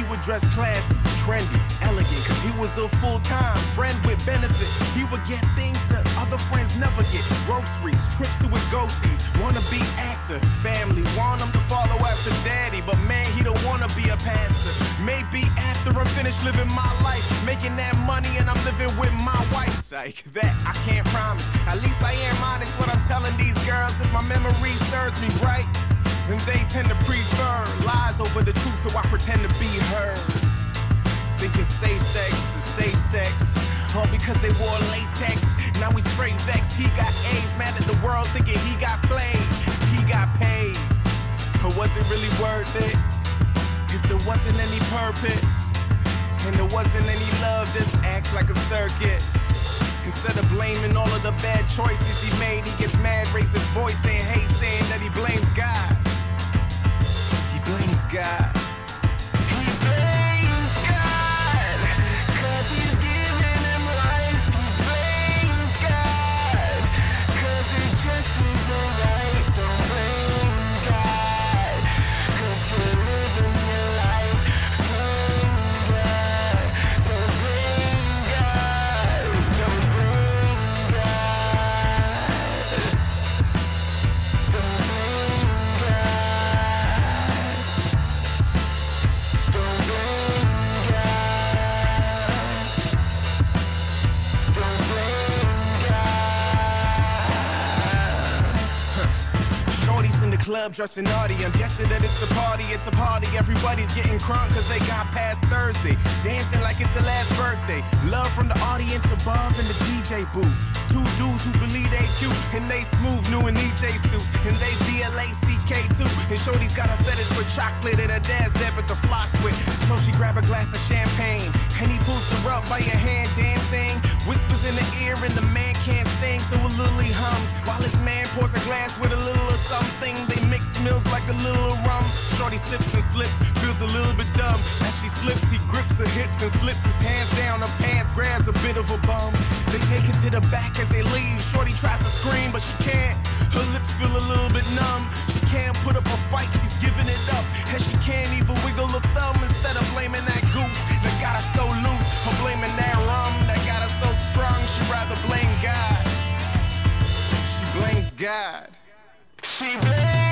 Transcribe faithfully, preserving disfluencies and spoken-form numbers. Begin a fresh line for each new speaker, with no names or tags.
he would dress classy, trendy, elegant, cause he was a full-time friend with benefits. He would get things that other friends never get. Groceries, trips to his go-sees, wanna be actor, family want him to follow after daddy, but man, he don't wanna be a pastor. Maybe after I'm finished living my life, making that money and I'm living with my wife. Psych, that I can't promise. At least I am honest when I'm telling these girls. If my memory serves me right, then they tend to prefer lies over the truth, so I pretend to be hers. Thinking safe sex is safe sex, all because they wore latex. Now we straight vexed. He got A's, mad at the world, thinking he got played. He got paid, but was it really worth it? If there wasn't any purpose, and there wasn't any love, just acts like a circus. Instead of blaming all of the bad choices he made, he gets mad, raises his voice and hate, saying that he blames God. He blames God. He blames God, cause he's giving him life. He blames God, cause it just isn't right. Don't blame God, cause you're living your life. Blame God, don't blame God, don't blame God, don't blame God, don't blame God, don't blame God. Shorty's in the club dressing naughty. I'm guessing that it's a party, it's a party. Everybody's getting crunk cause they got past Thursday. Dancing like it's their last birthday. Love from the audience above in the D J booth. Two dudes who believe they cute and they smooth, new in E J suits. And they B L A C K too. And Shorty's got a fetish for chocolate and her dad's debit to floss with. So she grab a glass of champagne and he pulls her up by your hand dancing. Whispers in the ear and the man can't sing, so a little he hums while his man pours a glass with a little of something. They mix smells like a little rum. Shorty sips and slips, feels a little bit dumb. As she slips, he grips her hips and slips his hands down her pants, grabs a bit of a bum. They take it to the back as they leave. Shorty tries to scream, but she can't. Her lips feel a little bit numb. She can't put up a fight, she's giving it up. And she can't even wiggle her thumb. Instead of blaming that goose that got her so loose, or blaming that rum that got her so strong, she'd rather blame God. She blames God. She blames